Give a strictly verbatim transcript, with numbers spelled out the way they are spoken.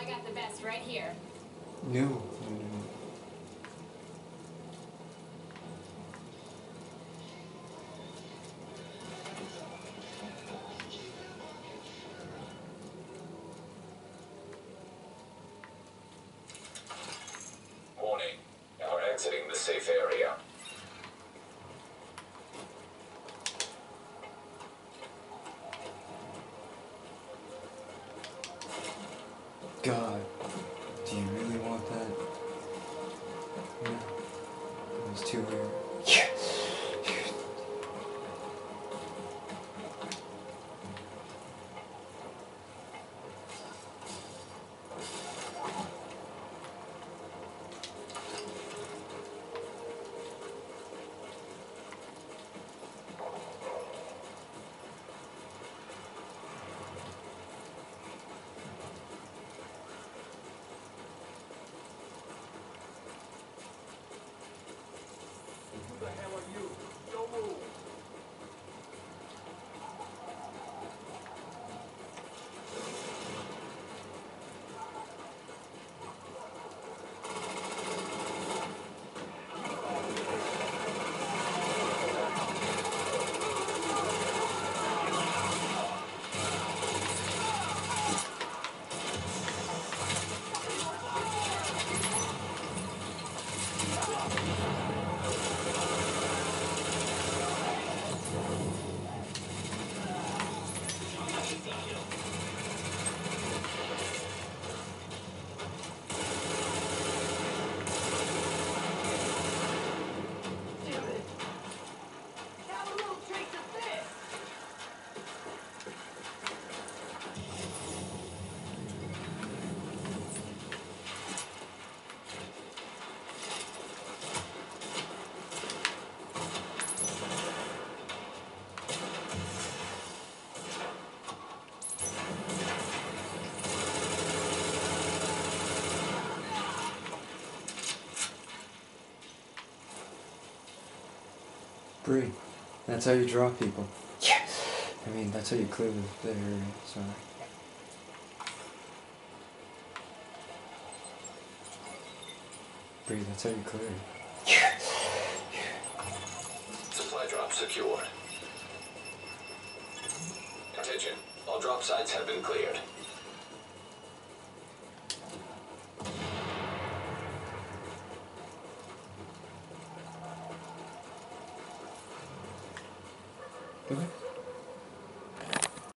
I got the best right here. No, no, no, no. Warning, now we're exiting the safe area. God, do you really want that? No, it was too rare. Yes! Who the hell are you? Don't move. Bree, that's how you draw people. Yes! I mean, that's how you clear the, the area, sorry. Bree, that's how you clear it. Yes! Supply drop secured. Attention, all drop sites have been cleared.